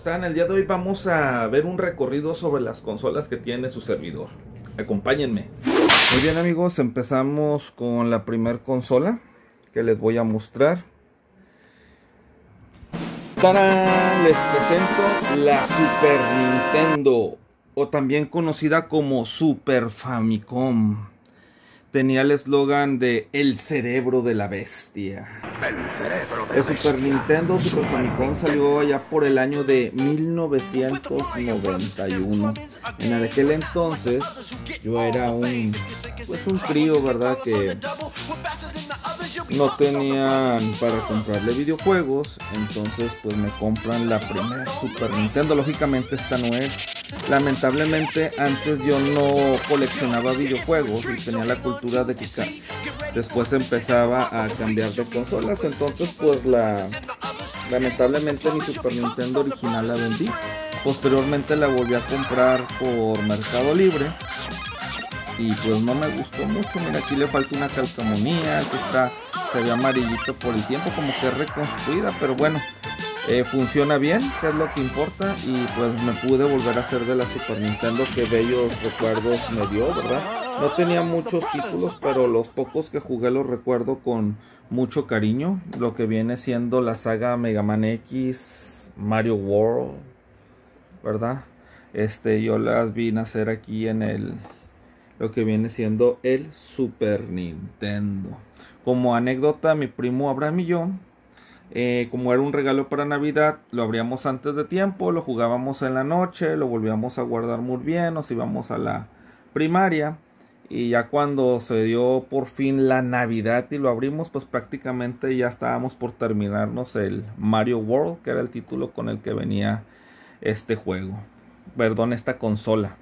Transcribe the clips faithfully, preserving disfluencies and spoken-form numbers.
están? El día de hoy vamos a ver un recorrido sobre las consolas que tiene su servidor. Acompáñenme. Muy bien, amigos, empezamos con la primer consola que les voy a mostrar. ¡Tarán! Les presento la Super Nintendo, o también conocida como Super Famicom. Tenía el eslogan de El cerebro de la bestia. El cerebro de El Super Nintendo Super Famicom salió allá por el año de mil novecientos noventa y uno. En aquel entonces yo era un pues un crío, ¿verdad? Que no tenían para comprarle videojuegos. Entonces pues me compran la primera Super Nintendo. Lógicamente esta no es. Lamentablemente antes yo no coleccionaba videojuegos y tenía la cultura de que después empezaba a cambiar de consolas. Entonces pues la lamentablemente mi Super Nintendo original la vendí. Posteriormente la volví a comprar por Mercado Libre y pues no me gustó mucho. Mira, aquí le falta una calcamonía que está, se ve amarillito por el tiempo, como que es reconstruida, pero bueno, eh, funciona bien, que es lo que importa. Y pues me pude volver a hacer de la Super Nintendo que bellos recuerdos me dio, ¿verdad? No tenía muchos títulos, pero los pocos que jugué los recuerdo con mucho cariño. Lo que viene siendo la saga Mega Man X, Mario World, ¿verdad? Este, yo las vi nacer aquí en el, lo que viene siendo el Super Nintendo. Como anécdota, mi primo Abraham y yo, eh, como era un regalo para Navidad, lo abríamos antes de tiempo, lo jugábamos en la noche, lo volvíamos a guardar muy bien, nos íbamos a la primaria. Y ya cuando se dio por fin la Navidad y lo abrimos, pues prácticamente ya estábamos por terminarnos el Mario World, que era el título con el que venía este juego, perdón, esta consola.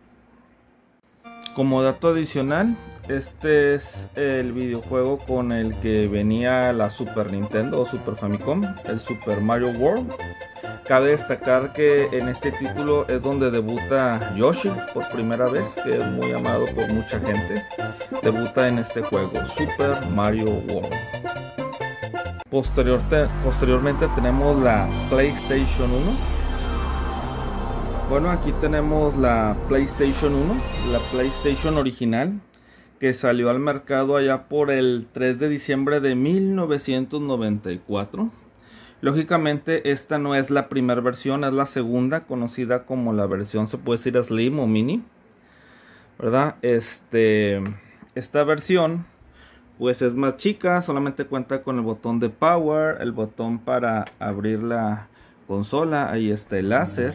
Como dato adicional, este es el videojuego con el que venía la Super Nintendo o Super Famicom, el Super Mario World. Cabe destacar que en este título es donde debuta Yoshi por primera vez, que es muy amado por mucha gente. Debuta en este juego, Super Mario World. Posterior te, posteriormente tenemos la PlayStation uno. Bueno, aquí tenemos la PlayStation uno, la PlayStation original, que salió al mercado allá por el tres de diciembre de mil novecientos noventa y cuatro. Lógicamente esta no es la primera versión, es la segunda, conocida como la versión, se puede decir, Slim o Mini, ¿verdad? Este, esta versión pues es más chica, solamente cuenta con el botón de Power, el botón para abrir la consola, ahí está el láser,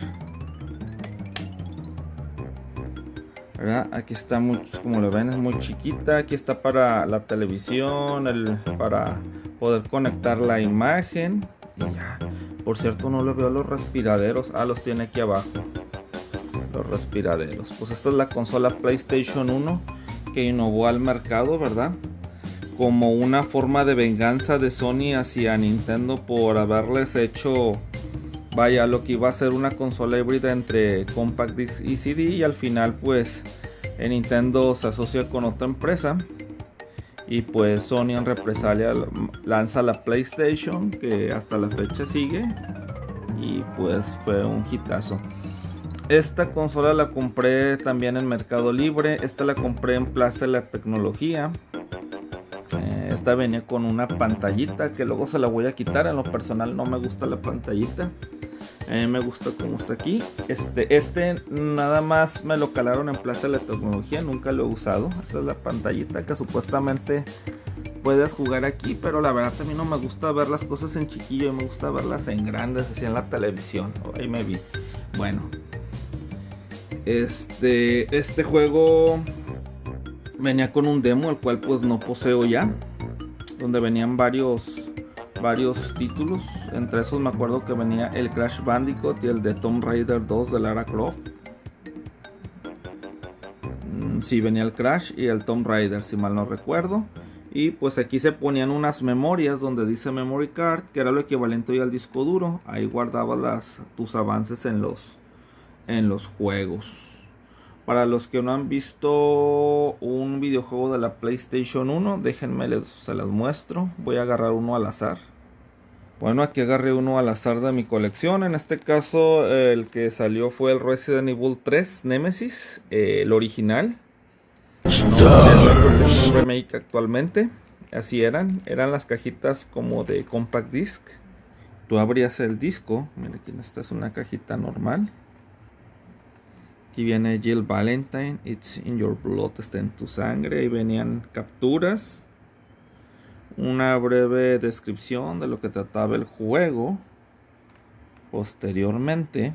¿verdad? Aquí está muy, como lo ven, es muy chiquita. Aquí está para la televisión, el, para poder conectar la imagen. Y ya, por cierto, no le veo los respiraderos. Ah, los tiene aquí abajo, los respiraderos. Pues esta es la consola PlayStation uno que innovó al mercado, ¿verdad? Como una forma de venganza de Sony hacia Nintendo por haberles hecho, vaya, lo que iba a ser una consola híbrida entre Compact Disc y C D. Y al final pues Nintendo se asocia con otra empresa y pues Sony en represalia lanza la PlayStation, que hasta la fecha sigue, y pues fue un hitazo. Esta consola la compré también en Mercado Libre. Esta la compré en Plaza de la Tecnología. eh, Esta venía con una pantallita que luego se la voy a quitar. En lo personal no me gusta la pantallita. A mí me gusta como está aquí. Este, este nada más me lo calaron en Plaza de la Tecnología, nunca lo he usado. Esta es la pantallita que supuestamente puedes jugar aquí, pero la verdad a mí no me gusta ver las cosas en chiquillo, me gusta verlas en grandes, así en la televisión. Ahí me vi. Bueno, este, este juego venía con un demo, el cual pues no poseo ya, donde venían varios varios títulos. Entre esos me acuerdo que venía el Crash Bandicoot y el de Tomb Raider dos de Lara Croft. mm, Sí, venía el Crash y el Tomb Raider, si mal no recuerdo. Y pues aquí se ponían unas memorias donde dice Memory Card, que era lo equivalente hoy al disco duro. Ahí guardabas las, tus avances en los, en los juegos. Para los que no han visto un videojuego de la PlayStation uno, déjenme les, se las muestro. Voy a agarrar uno al azar. Bueno, aquí agarré uno al azar de mi colección. En este caso, el que salió fue el Resident Evil tres Nemesis, eh, el original. No el un remake actualmente. Así eran. Eran las cajitas como de compact disc. Tú abrías el disco. Mira, aquí esta es una cajita normal. Aquí viene Jill Valentine. It's in your blood. Está en tu sangre. Ahí venían capturas. Una breve descripción de lo que trataba el juego. Posteriormente,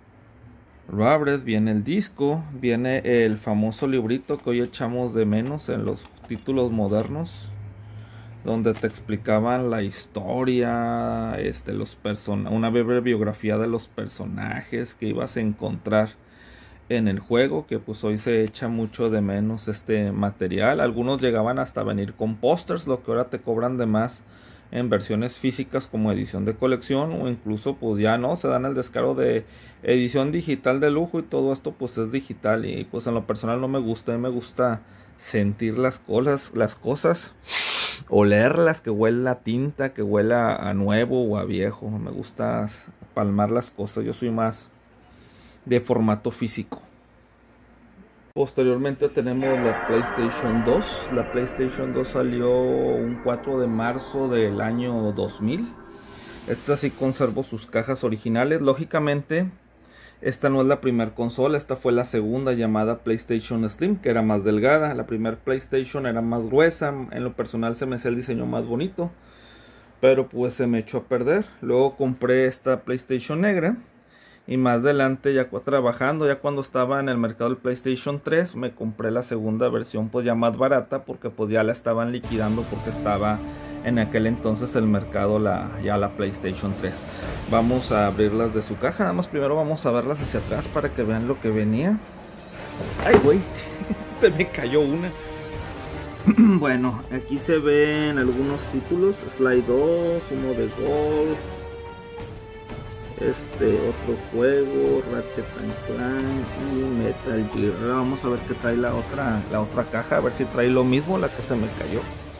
lo abres, viene el disco, viene el famoso librito que hoy echamos de menos en los títulos modernos, donde te explicaban la historia, este, los person una breve biografía de los personajes que ibas a encontrar en el juego, que pues hoy se echa mucho de menos este material. Algunos llegaban hasta venir con pósters, lo que ahora te cobran de más en versiones físicas como edición de colección, o incluso pues ya no, se dan el descaro de edición digital de lujo, y todo esto pues es digital, y pues en lo personal no me gusta. A mí me gusta sentir las cosas, las cosas, olerlas, que huela a tinta, que huela a nuevo o a viejo. Me gusta palmar las cosas, yo soy más de formato físico. Posteriormente tenemos la PlayStation dos. La PlayStation dos salió un cuatro de marzo del año dos mil. Esta sí conservo sus cajas originales. Lógicamente, esta no es la primera consola, esta fue la segunda, llamada PlayStation Slim, que era más delgada. La primera PlayStation era más gruesa. En lo personal se me hacía el diseño más bonito, pero pues se me echó a perder. Luego compré esta PlayStation negra. Y más adelante, ya trabajando, ya cuando estaba en el mercado del PlayStation tres, me compré la segunda versión, pues ya más barata, porque pues ya la estaban liquidando, porque estaba en aquel entonces el mercado la, ya la PlayStation tres. Vamos a abrirlas de su caja. Nada más primero vamos a verlas hacia atrás para que vean lo que venía. Ay, güey, se me cayó una. Bueno, aquí se ven algunos títulos: Sly dos, uno de golf, este otro juego, Ratchet and Clank y Metal Gear. Ahora vamos a ver qué trae la otra, la otra caja, a ver si trae lo mismo, la que se me cayó.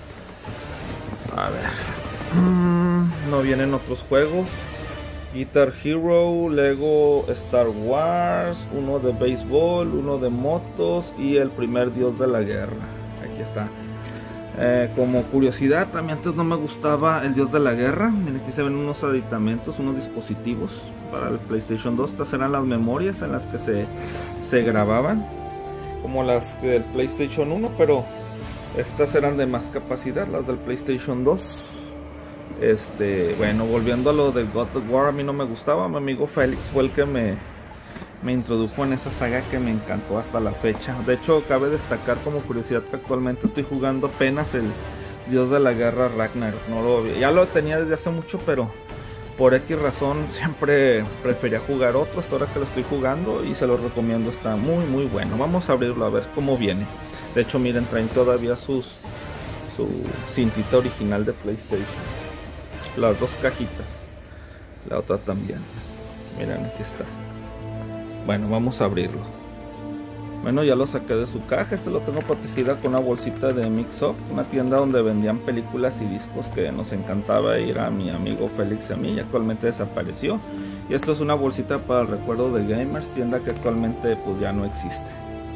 A ver, mm, no vienen otros juegos. Guitar Hero, Lego Star Wars, uno de béisbol, uno de motos y el primer dios de la guerra. Aquí está. Eh, como curiosidad, también antes no me gustaba el dios de la guerra. Miren, aquí se ven unos aditamentos, unos dispositivos para el PlayStation dos. Estas eran las memorias en las que se, se grababan, como las del PlayStation uno, pero estas eran de más capacidad, las del PlayStation dos. Este, bueno, volviendo a lo del God of War, a mí no me gustaba. Mi amigo Félix fue el que me me introdujo en esa saga, que me encantó hasta la fecha. De hecho, cabe destacar como curiosidad que actualmente estoy jugando apenas el Dios de la Guerra Ragnarok. No lo, ya lo tenía desde hace mucho, pero por X razón siempre prefería jugar otro. Hasta ahora que lo estoy jugando y se lo recomiendo, está muy muy bueno. Vamos a abrirlo a ver cómo viene. De hecho, miren, traen todavía sus su cintita original de PlayStation. Las dos cajitas. La otra también. Miren, aquí está. Bueno, vamos a abrirlo. Bueno, ya lo saqué de su caja. Este lo tengo protegida con una bolsita de Mix Up, una tienda donde vendían películas y discos que nos encantaba ir a mi amigo Félix y a mí, y actualmente desapareció. Y esto es una bolsita para el recuerdo de Gamers, tienda que actualmente pues ya no existe.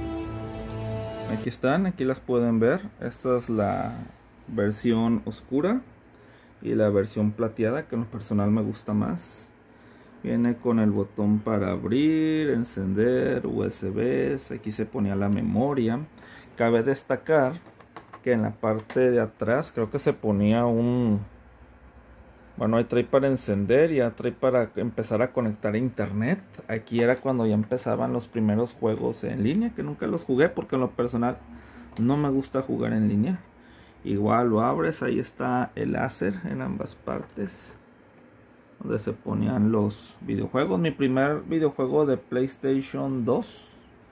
Aquí están, aquí las pueden ver. Esta es la versión oscura y la versión plateada, que en lo personal me gusta más. Viene con el botón para abrir, encender, U S Bs. Aquí se ponía la memoria. Cabe destacar que en la parte de atrás creo que se ponía un... Bueno, ahí trae para encender y ya trae para empezar a conectar a internet. Aquí era cuando ya empezaban los primeros juegos en línea, que nunca los jugué porque en lo personal no me gusta jugar en línea. Igual lo abres, ahí está el láser en ambas partes, donde se ponían los videojuegos. Mi primer videojuego de PlayStation dos.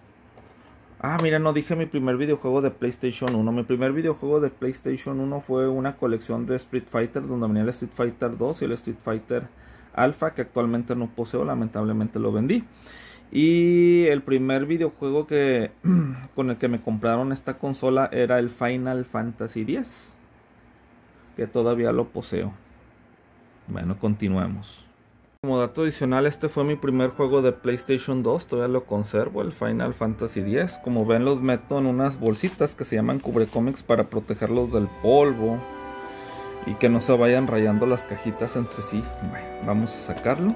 Ah, mira, no dije mi primer videojuego de PlayStation uno. Mi primer videojuego de PlayStation uno fue una colección de Street Fighter, donde venía el Street Fighter dos y el Street Fighter Alpha, que actualmente no poseo, lamentablemente lo vendí. Y el primer videojuego que con el que me compraron esta consola era el Final Fantasy diez, que todavía lo poseo. Bueno, continuemos. Como dato adicional, este fue mi primer juego de PlayStation dos, todavía lo conservo, el Final Fantasy diez. Como ven, los meto en unas bolsitas que se llaman cubrecómics para protegerlos del polvo y que no se vayan rayando las cajitas entre sí. Bueno, vamos a sacarlo.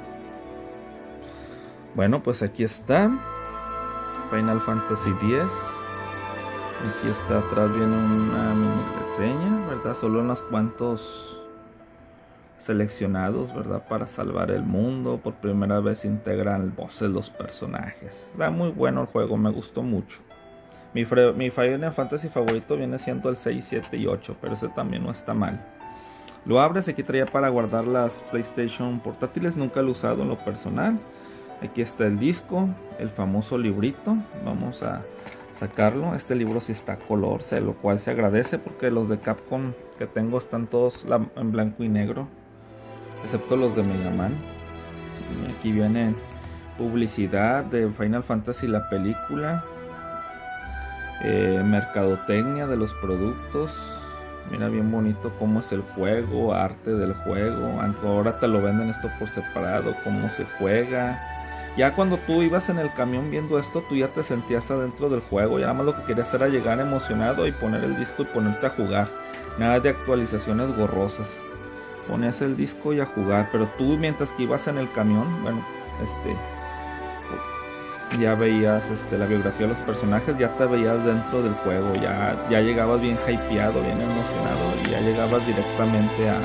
Bueno, pues aquí está Final Fantasy diez. Aquí está atrás, viene una mini reseña, ¿verdad? Solo unos cuantos seleccionados, ¿verdad? Para salvar el mundo. Por primera vez integran voces los personajes. Está muy bueno el juego, me gustó mucho. Mi, mi Final Fantasy favorito viene siendo el seis, siete y ocho, pero ese también no está mal. Lo abres, aquí traía para guardar las PlayStation portátiles, nunca lo he usado en lo personal. Aquí está el disco, el famoso librito. Vamos a sacarlo. Este libro sí está a color, lo cual se agradece porque los de Capcom que tengo están todos en blanco y negro, excepto los de Mega Man. Y aquí viene publicidad de Final Fantasy, la película, eh, mercadotecnia de los productos. Mira bien bonito cómo es el juego, arte del juego. Ahora te lo venden esto por separado, cómo se juega. Ya cuando tú ibas en el camión viendo esto, tú ya te sentías adentro del juego. Y nada más lo que querías era llegar emocionado y poner el disco y ponerte a jugar. Nada de actualizaciones gorrosas. Ponías el disco y a jugar. Pero tú, mientras que ibas en el camión, bueno, este, ya veías este, la biografía de los personajes, ya te veías dentro del juego. Ya, ya llegabas bien hypeado, bien emocionado. Y ya llegabas directamente a...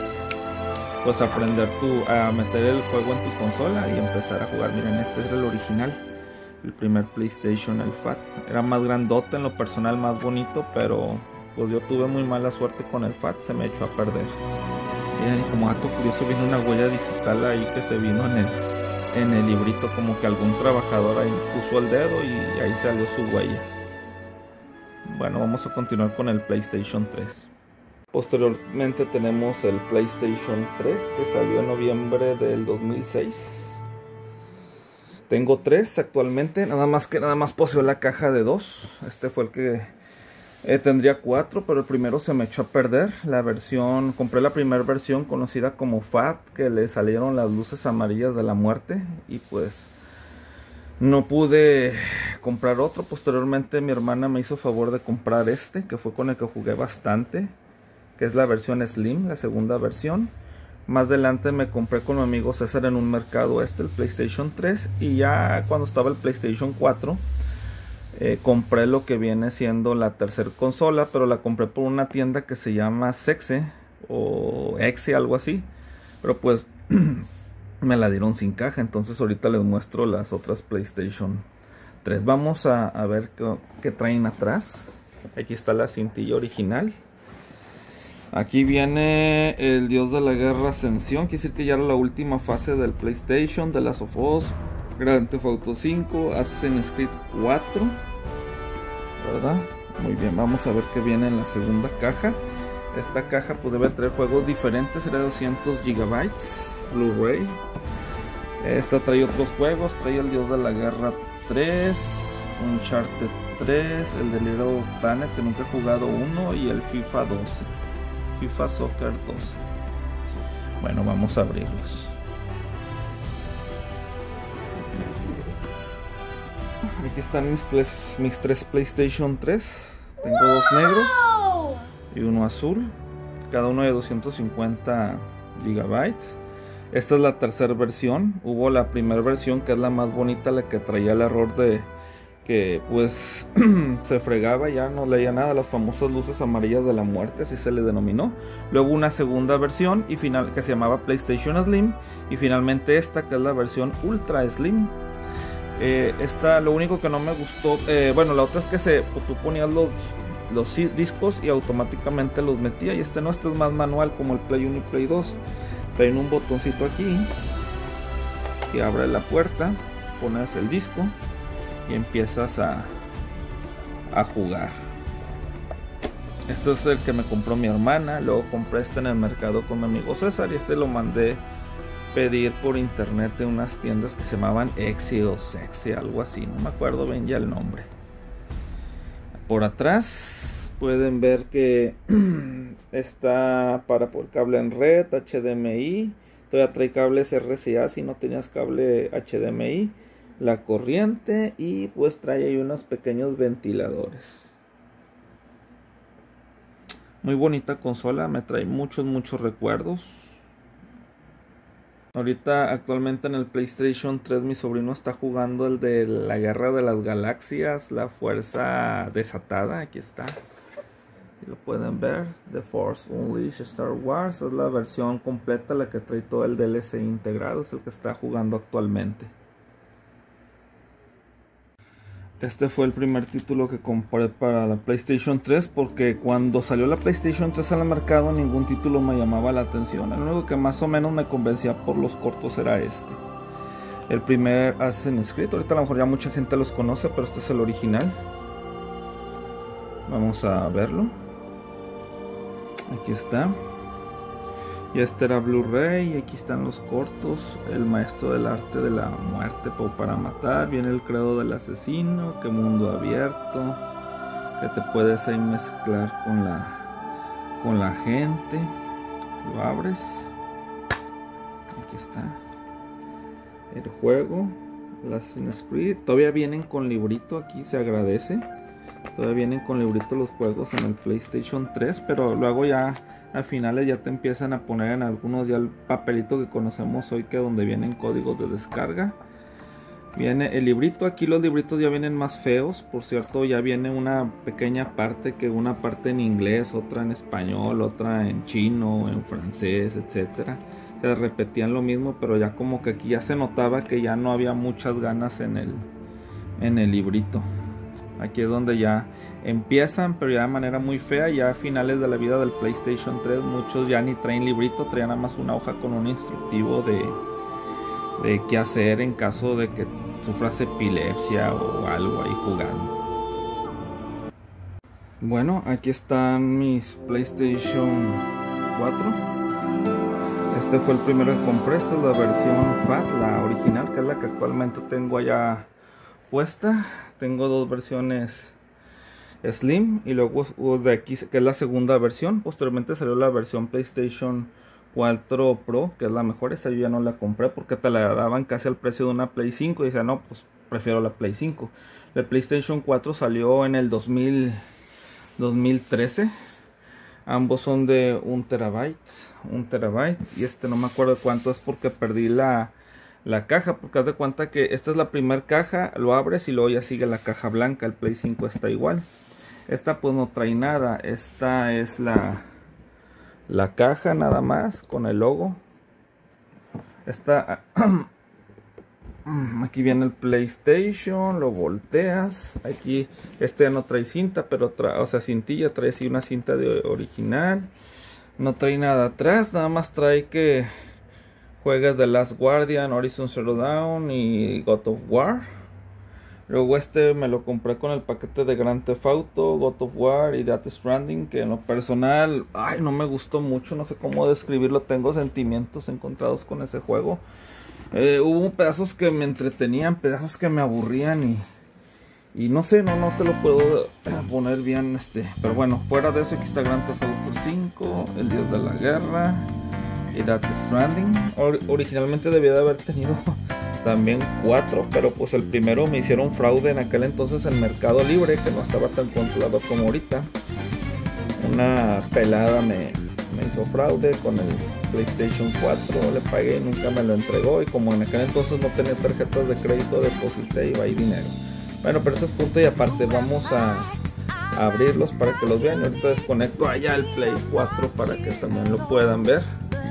pues aprender tu, a meter el juego en tu consola y empezar a jugar. Miren, este es el original, el primer PlayStation, el Fat. Era más grandote, en lo personal más bonito, pero pues yo tuve muy mala suerte con el Fat, se me echó a perder. Miren, como dato curioso, viene una huella digital ahí que se vino en el, en el librito, como que algún trabajador ahí puso el dedo y ahí salió su huella. Bueno, vamos a continuar con el PlayStation tres. Posteriormente tenemos el PlayStation tres, que salió en noviembre del dos mil seis. Tengo tres actualmente, nada más que nada más poseo la caja de dos. Este fue el que eh, tendría cuatro, pero el primero se me echó a perder. La versión, compré la primera versión conocida como Fat, que le salieron las luces amarillas de la muerte y pues no pude comprar otro. Posteriormente mi hermana me hizo favor de comprar este, que fue con el que jugué bastante, que es la versión Slim, la segunda versión. Más adelante me compré con mi amigo César en un mercado este, el PlayStation tres. Y ya cuando estaba el PlayStation cuatro, eh, compré lo que viene siendo la tercera consola, pero la compré por una tienda que se llama Sexe o Exe, algo así. Pero pues me la dieron sin caja, entonces ahorita les muestro las otras PlayStation tres. Vamos a, a ver qué, qué traen atrás. Aquí está la cintilla original. Aquí viene el Dios de la Guerra Ascensión, quiere decir que ya era la última fase del PlayStation, de Last of Us, Grand Theft Auto cinco, Assassin's Creed cuatro, ¿verdad? Muy bien, vamos a ver qué viene en la segunda caja. Esta caja pues debe traer juegos diferentes, será doscientos gigabytes, Blu-ray. Esta trae otros juegos, trae el Dios de la Guerra tres, Uncharted tres, el de Little Planet que nunca he jugado uno y el FIFA doce. FIFA Soccer doce. Bueno, vamos a abrirlos. Aquí están mis tres, mis tres PlayStation tres. Tengo dos negros y uno azul, cada uno de doscientos cincuenta gigabytes. Esta es la tercera versión. Hubo la primera versión, que es la más bonita, la que traía el error de que pues se fregaba, ya no leía nada, las famosas luces amarillas de la muerte, así se le denominó. Luego una segunda versión y final que se llamaba PlayStation Slim, y finalmente esta, que es la versión Ultra Slim. Eh, esta, lo único que no me gustó, eh, bueno, la otra es que se, pues, tú ponías los, los discos y automáticamente los metía, y este no, este es más manual como el Play uno y Play dos. Traen un botoncito aquí que abre la puerta, pones el disco y empiezas a, a jugar. Este es el que me compró mi hermana. Luego compré este en el mercado con mi amigo César, y este lo mandé pedir por internet de unas tiendas que se llamaban Exi o Sexy, algo así, no me acuerdo bien ya el nombre. Por atrás pueden ver que está para por cable en red, H D M I, todavía trae cables R C A si no tenías cable H D M I, la corriente, y pues trae ahí unos pequeños ventiladores. Muy bonita consola, me trae muchos muchos recuerdos. Ahorita actualmente en el PlayStation tres mi sobrino está jugando el de la Guerra de las Galaxias, la Fuerza Desatada. Aquí está, lo pueden ver, The Force Unleashed Star Wars. Es la versión completa, la que trae todo el D L C integrado, es el que está jugando actualmente. Este fue el primer título que compré para la PlayStation tres, porque cuando salió la PlayStation tres al mercado ningún título me llamaba la atención. El único que más o menos me convencía por los cortos era este. El primer Assassin's Creed, ahorita a lo mejor ya mucha gente los conoce, pero este es el original. Vamos a verlo. Aquí está. Y este era Blu-ray, y aquí están los cortos. El maestro del arte de la muerte para matar. Viene el credo del asesino. Que mundo abierto. Que te puedes ahí mezclar con la con la gente. Lo abres. Aquí está el juego, el Assassin's Creed. Todavía vienen con librito, aquí se agradece. Todavía vienen con librito los juegos en el PlayStation tres, pero luego ya al finales ya te empiezan a poner en algunos ya el papelito que conocemos hoy, que donde vienen códigos de descarga. Viene el librito, aquí los libritos ya vienen más feos, por cierto, ya viene una pequeña parte, que una parte en inglés, otra en español, otra en chino, en francés, etcétera. Se repetían lo mismo, pero ya como que aquí ya se notaba que ya no había muchas ganas en el, en el librito. Aquí es donde ya empiezan, pero ya de manera muy fea. Ya a finales de la vida del PlayStation tres muchos ya ni traen librito, traen nada más una hoja con un instructivo de, de qué hacer en caso de que sufras epilepsia o algo ahí jugando. Bueno, aquí están mis PlayStation cuatro. Este fue el primero que compré. Esta es la versión Fat, la original, que es la que actualmente tengo allá puesta. Tengo dos versiones Slim y luego de aquí, que es la segunda versión. Posteriormente salió la versión PlayStation cuatro Pro, que es la mejor. Esa yo ya no la compré porque te la daban casi al precio de una Play cinco, y decía no, pues prefiero la Play cinco. La PlayStation cuatro salió en el dos mil, dos mil trece. Ambos son de un terabyte, un terabyte, y este no me acuerdo cuánto es porque perdí la la caja, porque haz de cuenta que esta es la primera caja, lo abres y luego ya sigue la caja blanca. El Play cinco está igual. Esta pues no trae nada. Esta es la la caja nada más con el logo. Esta aquí viene el PlayStation, lo volteas. Aquí este no trae cinta, pero trae, o sea, cintilla, trae así una cinta de original. No trae nada atrás, nada más trae que juegas The Last Guardian, Horizon Zero Dawn y God of War. Luego este me lo compré con el paquete de Grand Theft Auto, God of War y Death Stranding, que en lo personal, ay, no me gustó mucho, no sé cómo describirlo, tengo sentimientos encontrados con ese juego. Eh, hubo pedazos que me entretenían, pedazos que me aburrían y, y no sé, no, no te lo puedo poner bien, este, pero bueno, fuera de eso aquí está Grand Theft Auto cinco, El Dios de la Guerra y Death Stranding. Or originalmente debía de haber tenido también cuatro, pero pues el primero me hicieron fraude en aquel entonces en Mercado Libre, que no estaba tan controlado como ahorita. Una pelada me, me hizo fraude con el PlayStation cuatro, le pagué y nunca me lo entregó, y como en aquel entonces no tenía tarjetas de crédito, deposité y va ahí dinero. Bueno, pero eso es punto y aparte. Vamos a, a abrirlos para que los vean. Ahorita desconecto allá el Play cuatro para que también lo puedan ver.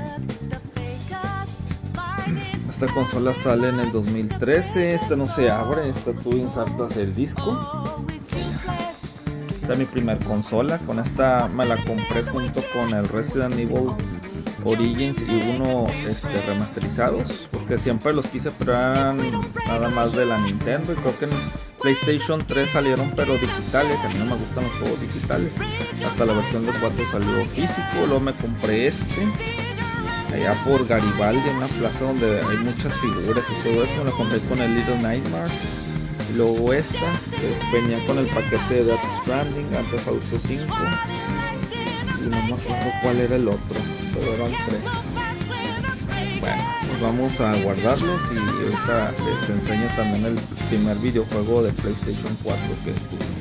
Esta consola sale en el dos mil trece. Esta no se abre, esta tú insertas el disco. Esta es mi primer consola. Con esta me la compré junto con el Resident Evil Origins y uno este, remasterizados, porque siempre los quise, pero eran nada más de la Nintendo, y creo que en PlayStation tres salieron pero digitales. A mí no me gustan los juegos digitales. Hasta la versión de cuatro salió físico. Luego me compré este allá por Garibaldi, en una plaza donde hay muchas figuras y todo eso. Me lo compré con el Little Nightmares. Y luego esta, que venía con el paquete de Death Stranding, Grand Theft Auto cinco. Y no me acuerdo cuál era el otro, pero eran tres. Bueno, pues vamos a guardarlos y ahorita les enseño también el primer videojuego de PlayStation cuatro que tuve.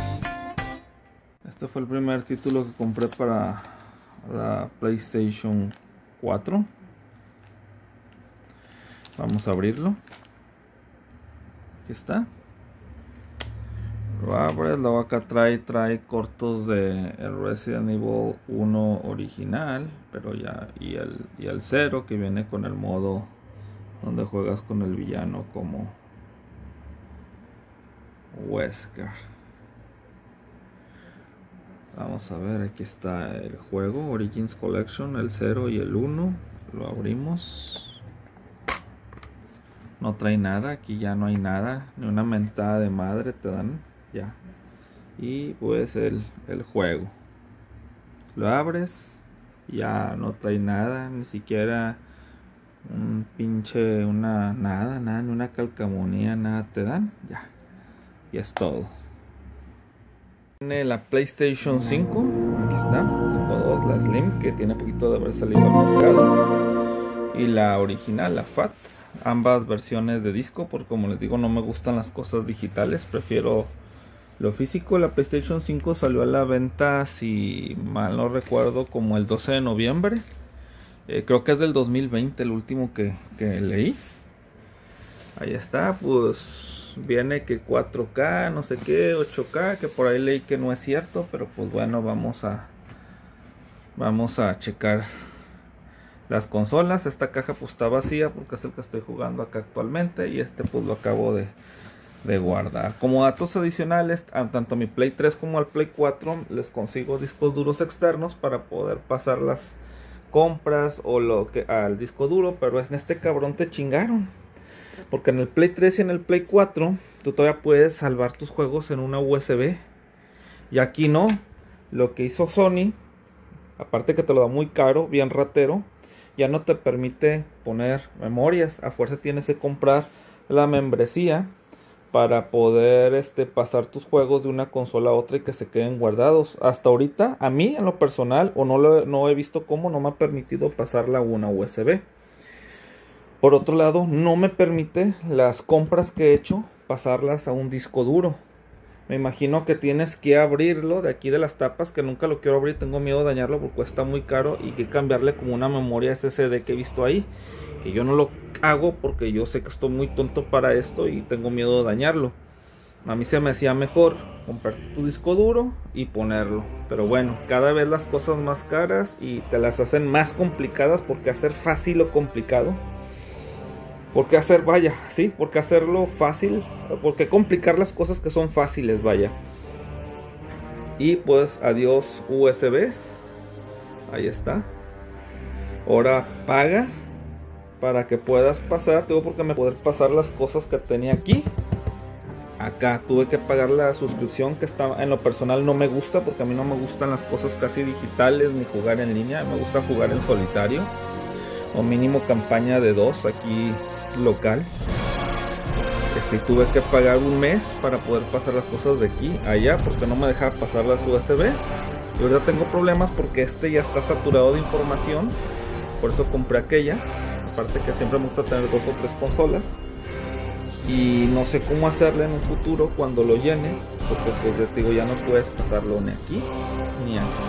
Este fue el primer título que compré para la PlayStation cuatro. Vamos a abrirlo. Aquí está. Lo abres, luego acá trae, trae cortos de el Resident Evil uno original, pero ya, y el, y el cero, que viene con el modo donde juegas con el villano como Wesker. Vamos a ver, aquí está el juego Origins Collection, el cero y el uno. Lo abrimos. No trae nada, aquí ya no hay nada, ni una mentada de madre te dan, ya. Y pues el, el juego. Lo abres, ya no trae nada, ni siquiera un pinche, una, nada, nada, ni una calcamonía, nada te dan, ya. Y es todo. Tiene la PlayStation cinco, aquí está, tengo dos, la Slim, que tiene poquito de haber salido al mercado, y la original, la Fat. Ambas versiones de disco, porque como les digo no me gustan las cosas digitales, prefiero lo físico. La PlayStation cinco salió a la venta, si mal no recuerdo, como el doce de noviembre. eh, creo que es del dos mil veinte el último que, que leí. Ahí está, pues viene que cuatro K, no sé qué, ocho K, que por ahí leí que no es cierto, pero pues bueno, vamos a vamos a checar las consolas. Esta caja pues está vacía porque es el que estoy jugando acá actualmente, y este pues lo acabo de, de guardar. Como datos adicionales, a tanto a mi Play tres como al Play cuatro les consigo discos duros externos para poder pasar las compras o lo que al disco duro, pero en este cabrón te chingaron, porque en el Play tres y en el Play cuatro tú todavía puedes salvar tus juegos en una U S B, y aquí no. Lo que hizo Sony, aparte que te lo da muy caro, bien ratero, ya no te permite poner memorias. A fuerza tienes que comprar la membresía para poder este, pasar tus juegos de una consola a otra y que se queden guardados. Hasta ahorita, a mí en lo personal, o no, lo, no he visto cómo, no me ha permitido pasarla a una U S B. Por otro lado, no me permite las compras que he hecho pasarlas a un disco duro. Me imagino que tienes que abrirlo de aquí de las tapas, que nunca lo quiero abrir, tengo miedo de dañarlo porque cuesta muy caro, y que cambiarle como una memoria S S D que he visto ahí, que yo no lo hago porque yo sé que estoy muy tonto para esto y tengo miedo de dañarlo. A mí se me hacía mejor comprar tu disco duro y ponerlo, pero bueno, cada vez las cosas más caras y te las hacen más complicadas, porque hacer fácil o complicado. ¿Por qué hacer, vaya, sí, por qué hacerlo fácil? ¿Por qué complicar las cosas que son fáciles, vaya? Y pues adiós U S Bs. Ahí está. Ahora paga para que puedas pasar. Tengo porque me poder pasar las cosas que tenía aquí. Acá tuve que pagar la suscripción, que está, en lo personal no me gusta, porque a mí no me gustan las cosas casi digitales ni jugar en línea. Me gusta jugar en solitario, o mínimo campaña de dos aquí local. Este, tuve que pagar un mes para poder pasar las cosas de aquí a allá, porque no me dejaba pasar las U S B. Y ahorita tengo problemas porque este ya está saturado de información, por eso compré aquella. Aparte que siempre me gusta tener dos o tres consolas, y no sé cómo hacerle en un futuro cuando lo llene, porque pues yo te digo, ya no puedes pasarlo ni aquí ni aquí.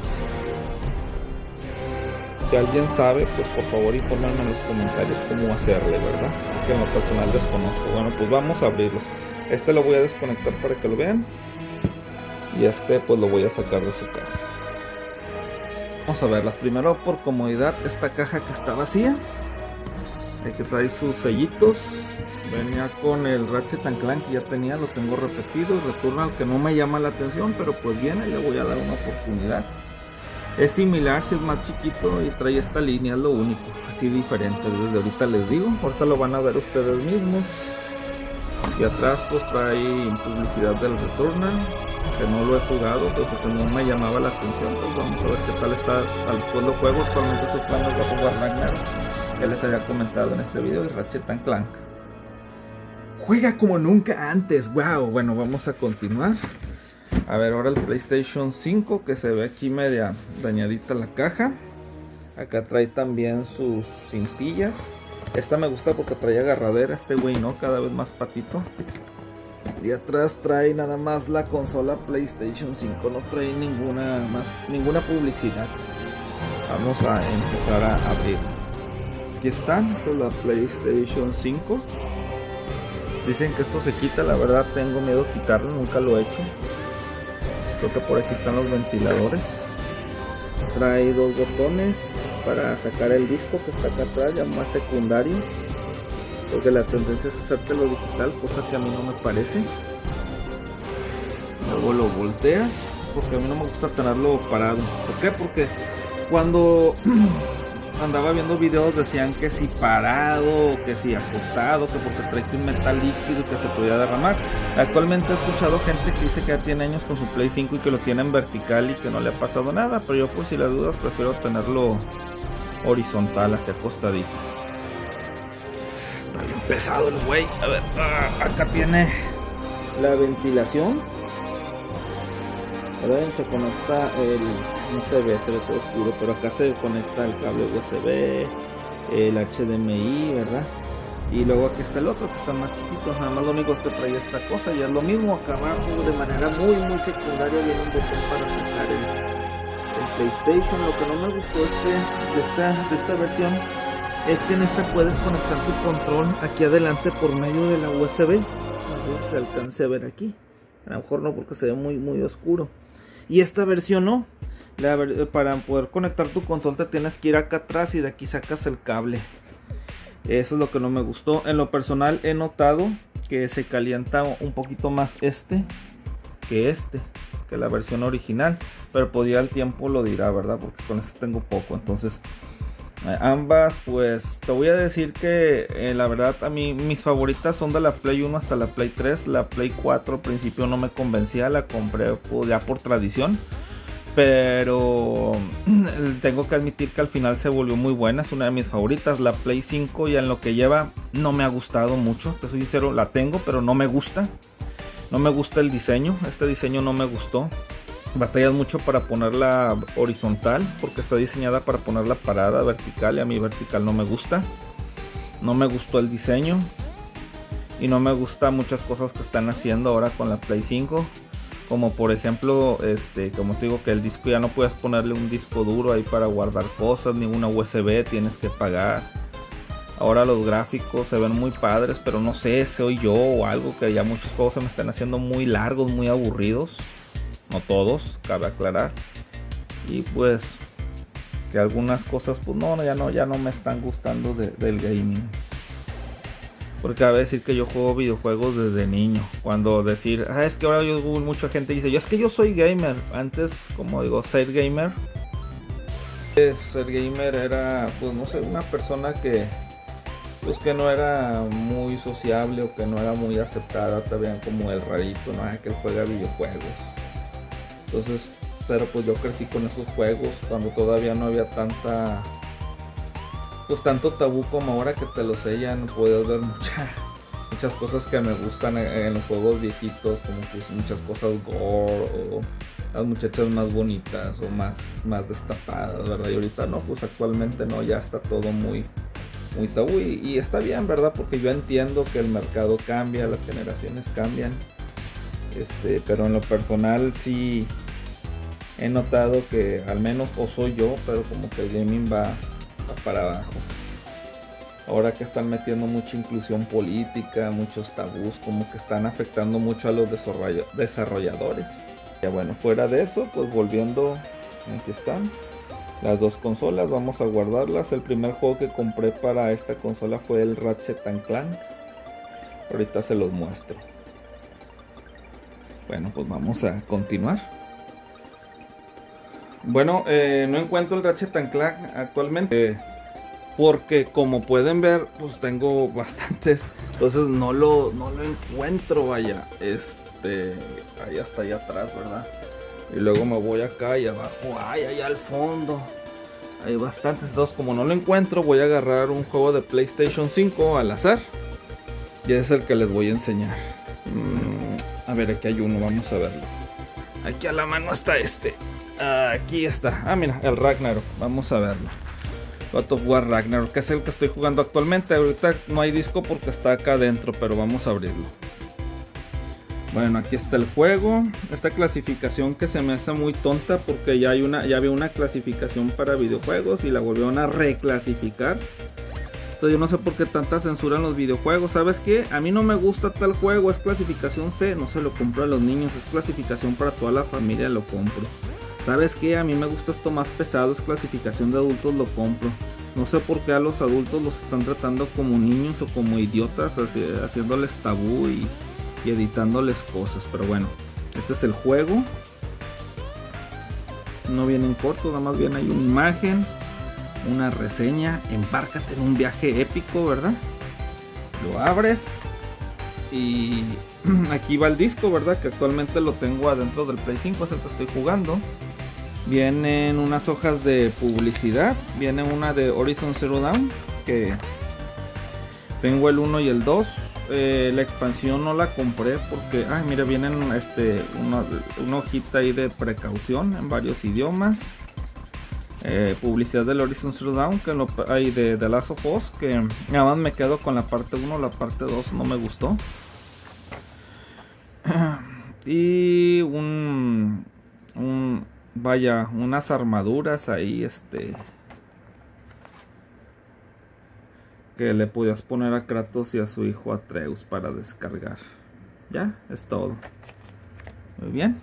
Si alguien sabe, pues por favor infórmenme en los comentarios cómo hacerle, ¿verdad? Porque en lo personal desconozco. Bueno, pues vamos a abrirlos. Este lo voy a desconectar para que lo vean, y este pues lo voy a sacar de su caja. Vamos a verlas. Primero, por comodidad, esta caja que está vacía, hay que traer sus sellitos. Venía con el Ratchet and Clank que ya tenía, lo tengo repetido. El Returnal, que no me llama la atención, pero pues viene, le voy a dar una oportunidad. Es similar, si es más chiquito, y trae esta línea, es lo único, así diferente. Desde ahorita les digo, ahorita lo van a ver ustedes mismos. Y atrás pues trae publicidad del Returnal, que no lo he jugado, pues porque no me llamaba la atención. Pues vamos a ver qué tal está. Después lo juego. Actualmente estoy jugando a jugar Ragnarok, que les había comentado en este video, y Ratchet and Clank. juega como nunca antes. Wow, bueno, vamos a continuar. A ver, ahora el PlayStation cinco, que se ve aquí media dañadita la caja. Acá trae también sus cintillas. Esta me gusta porque trae agarradera, este güey no, cada vez más patito. Y atrás trae nada más la consola PlayStation cinco, no trae ninguna más, ninguna publicidad. Vamos a empezar a abrir. Aquí están, esta es la PlayStation cinco. Dicen que esto se quita, la verdad tengo miedo de quitarlo, nunca lo he hecho. Creo que por aquí están los ventiladores. Trae dos botones para sacar el disco que está acá atrás, ya más secundario. Porque la tendencia es hacértelo digital, cosa que a mí no me parece. Luego lo volteas, porque a mí no me gusta tenerlo parado. ¿Por qué? Porque cuando andaba viendo videos decían que si parado, que si acostado, que porque trae un metal líquido que se podía derramar. Actualmente he escuchado gente que dice que ya tiene años con su Play cinco y que lo tiene en vertical y que no le ha pasado nada, pero yo, pues si las dudas, prefiero tenerlo horizontal, hacia acostadito. Está bien pesado el güey. A ver, ah, acá tiene la ventilación. Ahora se conecta el, no se ve, se ve todo oscuro, pero acá se conecta el cable U S B, el H D M I, ¿verdad? Y luego aquí está el otro que está más chiquito, nada más lo único es que trae esta cosa y es lo mismo. Acá abajo de manera muy muy secundaria viene un botón para sacar el, el PlayStation. Lo que no me gustó es que de esta, de esta versión es que en esta puedes conectar tu control aquí adelante por medio de la U S B. No sé si se alcance a ver aquí, a lo mejor no porque se ve muy muy oscuro. Y esta versión no, la, para poder conectar tu control te tienes que ir acá atrás y de aquí sacas el cable. Eso es lo que no me gustó. En lo personal he notado que se calienta un poquito más este que este, que la versión original, pero podía al tiempo lo dirá, ¿verdad? Porque con este tengo poco. Entonces ambas, pues te voy a decir que eh, la verdad a mí mis favoritas son de la Play uno hasta la Play tres. La Play cuatro al principio no me convencía, la compré pues, ya por tradición, pero tengo que admitir que al final se volvió muy buena, es una de mis favoritas. La Play cinco ya en lo que lleva no me ha gustado mucho, te soy sincero, la tengo pero no me gusta, no me gusta el diseño, este diseño no me gustó. Batallas mucho para ponerla horizontal porque está diseñada para ponerla parada, vertical, y a mí vertical no me gusta. No me gustó el diseño y no me gusta muchas cosas que están haciendo ahora con la Play cinco, como por ejemplo, este, como te digo, que el disco ya no puedes ponerle un disco duro ahí para guardar cosas, ni una U S B, tienes que pagar. Ahora los gráficos se ven muy padres, pero no sé, soy yo o algo, que ya muchos juegos se me están haciendo muy largos, muy aburridos. No todos, cabe aclarar. Y pues que algunas cosas pues no, ya no, ya no me están gustando de, del gaming. Porque cabe decir que yo juego videojuegos desde niño. Cuando decir, ah, es que ahora yo, mucha gente dice, yo es que yo soy gamer. Antes, como digo, ser gamer. Ser gamer era, pues no sé, una persona que pues que no era muy sociable o que no era muy aceptada. Te veían como el rarito, no es que él juega videojuegos. Entonces, pero pues yo crecí con esos juegos cuando todavía no había tanta, pues tanto tabú como ahora que te lo sellan. Puedes ver mucha, muchas cosas que me gustan en, en los juegos viejitos, como pues muchas cosas gore o las muchachas más bonitas o más, más destapadas, ¿verdad? Y ahorita no, pues actualmente no, ya está todo muy, muy tabú y, y está bien, ¿verdad? Porque yo entiendo que el mercado cambia, las generaciones cambian. Este, pero en lo personal sí he notado que al menos, o soy yo, pero como que el gaming va, va para abajo. Ahora que están metiendo mucha inclusión política, muchos tabús, como que están afectando mucho a los desarrolladores. Ya bueno, fuera de eso, pues volviendo, aquí están las dos consolas, vamos a guardarlas. El primer juego que compré para esta consola fue el Ratchet and Clank. Ahorita se los muestro. Bueno, pues vamos a continuar. Bueno, eh, no encuentro el Ratchet and Clank actualmente. Eh, porque como pueden ver, pues tengo bastantes. Entonces no lo, no lo encuentro, vaya. Este, ahí hasta allá atrás, ¿verdad? Y luego me voy acá y abajo. Ay, allá al fondo. Hay bastantes. Entonces como no lo encuentro, voy a agarrar un juego de PlayStation cinco al azar. Y ese es el que les voy a enseñar. mm, A ver, aquí hay uno, vamos a verlo. Aquí a la mano está este. Aquí está. Ah, mira, el Ragnarok. Vamos a verlo. God of War Ragnarok, que es el que estoy jugando actualmente. Ahorita no hay disco porque está acá adentro, pero vamos a abrirlo. Bueno, aquí está el juego. Esta clasificación que se me hace muy tonta, porque ya hay una, ya había una clasificación para videojuegos y la volvieron a reclasificar. Entonces yo no sé por qué tanta censura en los videojuegos. ¿Sabes qué? A mí no me gusta tal juego, es clasificación C, no se lo compro a los niños, es clasificación para toda la familia, lo compro. ¿Sabes qué? A mí me gusta esto más pesado, es clasificación de adultos, lo compro. No sé por qué a los adultos los están tratando como niños o como idiotas, haci- haciéndoles tabú y, y editándoles cosas. Pero bueno, este es el juego. No viene en corto, nada más bien hay una imagen, una reseña. Embárcate en un viaje épico, ¿verdad? Lo abres y aquí va el disco, ¿verdad? Que actualmente lo tengo adentro del Play cinco, es el que estoy jugando. Vienen unas hojas de publicidad. Viene una de Horizon Zero Dawn, que tengo el uno y el dos. Eh, la expansión no la compré porque, ay, mira, vienen este, una, una hojita ahí de precaución en varios idiomas. Eh, publicidad del Horizon Zero Dawn, que lo, hay de The Last of Us, que nada más me quedo con la parte uno, la parte dos no me gustó. Y un, un vaya, unas armaduras ahí, este, que le podías poner a Kratos y a su hijo Atreus para descargar. Ya, es todo. Muy bien.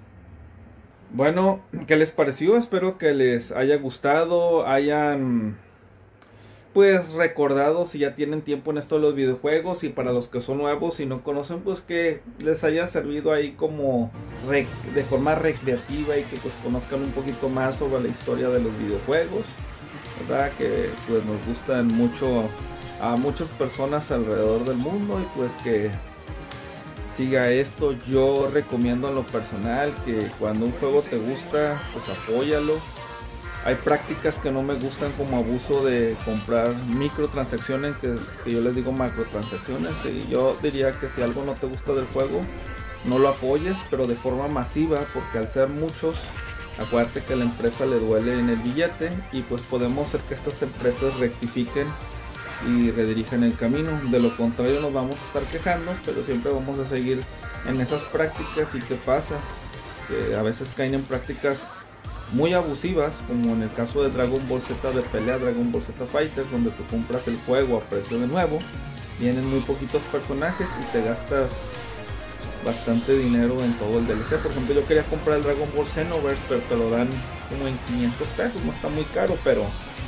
Bueno, ¿qué les pareció? Espero que les haya gustado, hayan pues recordado si ya tienen tiempo en esto de los videojuegos, y para los que son nuevos y no conocen, pues que les haya servido ahí como rec de forma recreativa, y que pues conozcan un poquito más sobre la historia de los videojuegos, ¿verdad? Que pues nos gustan mucho a muchas personas alrededor del mundo, y pues que siga esto. Yo recomiendo en lo personal que cuando un juego te gusta, pues apóyalo. Hay prácticas que no me gustan, como abuso de comprar microtransacciones, que, que yo les digo macrotransacciones. Y yo diría que si algo no te gusta del juego, no lo apoyes, pero de forma masiva, porque al ser muchos, acuérdate que a la empresa le duele en el billete, y pues podemos hacer que estas empresas rectifiquen y redirigen el camino. De lo contrario nos vamos a estar quejando, pero siempre vamos a seguir en esas prácticas. ¿Y qué pasa? Que a veces caen en prácticas muy abusivas, como en el caso de Dragon Ball Z de pelea, Dragon Ball Z Fighters, donde tú compras el juego a precio de nuevo, vienen muy poquitos personajes y te gastas bastante dinero en todo el D L C. Por ejemplo, yo quería comprar el Dragon Ball Xenoverse, pero te lo dan como en quinientos pesos, no está muy caro, pero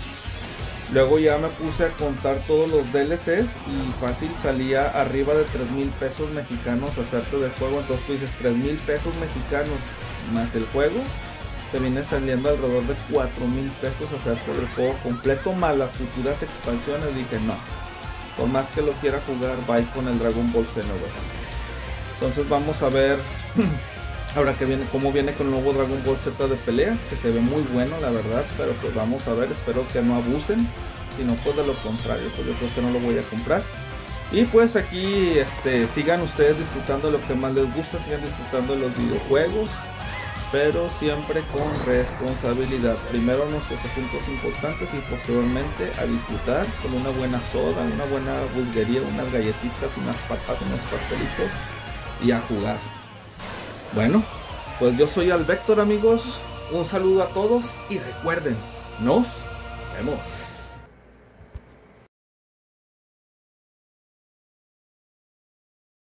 luego ya me puse a contar todos los D L Cs y fácil salía arriba de tres mil pesos mexicanos hacerte del juego. Entonces tú dices, tres mil pesos mexicanos más el juego, te viene saliendo alrededor de cuatro mil pesos hacerte del juego completo, más las futuras expansiones. Dije, no, por más que lo quiera jugar, bye con el Dragon Ball Xenoverse. Entonces vamos a ver ahora que viene, cómo viene con el nuevo Dragon Ball Z de peleas, que se ve muy bueno, la verdad. Pero pues vamos a ver, espero que no abusen, si no, pues de lo contrario, pues yo creo que no lo voy a comprar. Y pues aquí este, sigan ustedes disfrutando de lo que más les gusta, sigan disfrutando de los videojuegos, pero siempre con responsabilidad. Primero nuestros asuntos importantes y posteriormente a disfrutar con una buena soda, una buena burguería, unas galletitas, unas papas, unos pastelitos, y a jugar. Bueno, pues yo soy Alvector, amigos. Un saludo a todos y recuerden, nos vemos.